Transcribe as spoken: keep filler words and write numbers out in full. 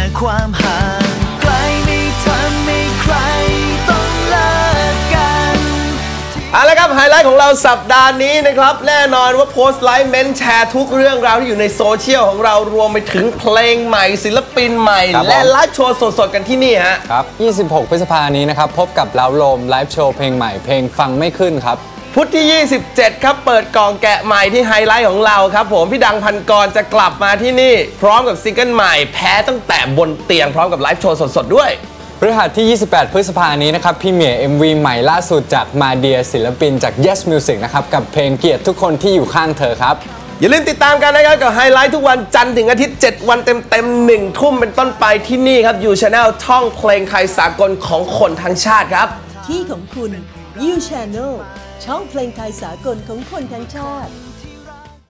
ความห่างไกลไม่ทำให้ใครต้องเลิกกันเอาละครับไฮไลท์ของเราสัปดาห์นี้นะครับแน่นอนว่าโพสต์ไลค์เมนแชร์ทุกเรื่องราวที่อยู่ในโซเชียลของเรารวมไปถึงเพลงใหม่ศิลปินใหม่และไลฟ์โชว์สดๆกันที่นี่ฮะครับยี่สิบหกพฤษภาคมนี้นะครับพบกับลาวโลมไลฟ์โชว์เพลงใหม่เพลงฟังไม่ขึ้นครับพุธที่ยี่สิบเจ็ดครับเปิดกล่องแกะใหม่ที่ไฮไลท์ของเราครับผมพี่ดังพันกรจะกลับมาที่นี่พร้อมกับซิงเกิลใหม่แพ้ตั้งแต่บนเตียงพร้อมกับไลฟ์โชว์สดๆด้วยพฤหัสที่ยี่สิบแปดพฤษภาคมนี้นะครับพี่เมีย เอ็ม วี ใหม่ล่าสุดจากมาเดียศิลปินจาก Yes Music นะครับกับเพลงเกลียดทุกคนที่อยู่ข้างเธอครับอย่าลืมติดตามกันนะครับกับไฮไลท์ทุกวันจันทร์ถึงอาทิตย์เจ็ดวันเต็มๆหนึ่งทุ่มเป็นต้นไปที่นี่ครับยู Channel ท่องเพลงไทยสากลของคนทั้งชาติครับที่ของคุณยู Channel ช่องเพลงไทยสากลของคนทั้งชาติ